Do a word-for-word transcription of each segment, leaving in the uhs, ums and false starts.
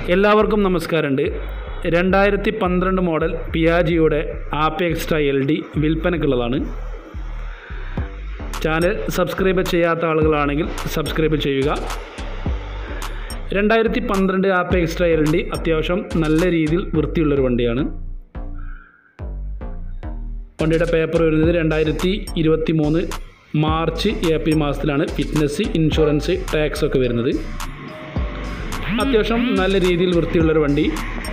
എല്ലാവർക്കും നമസ്കാരമുണ്ട്. രണ്ടായിരത്തി പന്ത്രണ്ട് മോഡൽ പിയാജിയോയുടെ ആപ്പ് എക്സ്ട്രാ എൽ ഡി വിൽപ്പനക്കുള്ളതാണ്. ചാനൽ സബ്സ്ക്രൈബ് ചെയ്യാത്ത ആളുകളാണെങ്കിൽ സബ്സ്ക്രൈബ് ചെയ്യുക. രണ്ടായിരത്തി പന്ത്രണ്ട് ആപ്പ് എക്സ്ട്രാ എൽ ഡി അത്യാവശ്യം നല്ല രീതിയിൽ വൃത്തിയുള്ളൊരു വണ്ടിയാണ്. വണ്ടിയുടെ പേപ്പർ വരുന്നത് രണ്ടായിരത്തി ഇരുപത്തി മൂന്ന് മാർച്ച് ഏപ്രിൽ മാസത്തിലാണ്. ഫിറ്റ്നസ്, ഇൻഷുറൻസ്, ടാക്സ് ഒക്കെ വരുന്നത്. അത്യാവശ്യം നല്ല രീതിയിൽ വൃത്തിയുള്ളൊരു വണ്ടി.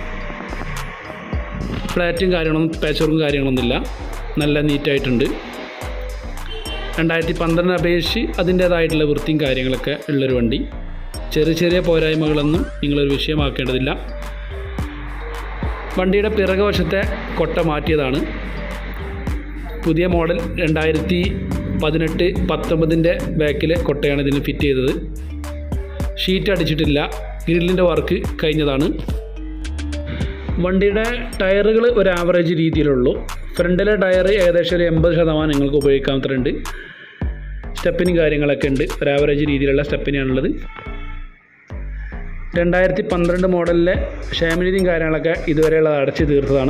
ഫ്ലാറ്റും കാര്യങ്ങളൊന്നും പാച്ചറും കാര്യങ്ങളൊന്നുമില്ല, നല്ല നീറ്റായിട്ടുണ്ട്. രണ്ടായിരത്തി പന്ത്രണ്ടിനെ അപേക്ഷിച്ച് അതിൻ്റേതായിട്ടുള്ള വൃത്തിയും കാര്യങ്ങളൊക്കെ ഉള്ളൊരു വണ്ടി. ചെറിയ ചെറിയ പോരായ്മകളൊന്നും നിങ്ങളൊരു വിഷയമാക്കേണ്ടതില്ല. വണ്ടിയുടെ പിറകുവശത്തെ കൊട്ട മാറ്റിയതാണ്. പുതിയ മോഡൽ രണ്ടായിരത്തി പതിനെട്ട് പത്തൊമ്പതിൻ്റെ ബാക്കിലെ കൊട്ടയാണ് ഇതിന് ഫിറ്റ് ചെയ്തത്. ഷീറ്റ് അടിച്ചിട്ടില്ല, ഗ്രില്ലിൻ്റെ വർക്ക് കഴിഞ്ഞതാണ്. വണ്ടിയുടെ ടയറുകൾ ഒരു ആവറേജ് രീതിയിലുള്ളൂ. ഫ്രണ്ടിലെ ടയർ ഏകദേശം ഒരു എൺപത് ശതമാനം നിങ്ങൾക്ക് ഉപയോഗിക്കാവുന്നതുണ്ട്. സ്റ്റെപ്പിനും കാര്യങ്ങളൊക്കെ ഉണ്ട്, ഒരു ആവറേജ് രീതിയിലുള്ള സ്റ്റെപ്പിനാണുള്ളത്. രണ്ടായിരത്തി പന്ത്രണ്ട് മോഡലിലെ ഷാമിനിയും കാര്യങ്ങളൊക്കെ ഇതുവരെയുള്ളത് അടച്ചു തീർത്തതാണ്.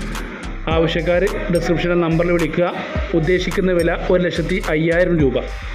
ആവശ്യക്കാർ ഡിസ്ക്രിപ്ഷനിൽ നമ്പറിൽ വിളിക്കുക. ഉദ്ദേശിക്കുന്ന വില ഒരു ലക്ഷത്തി അയ്യായിരം രൂപ.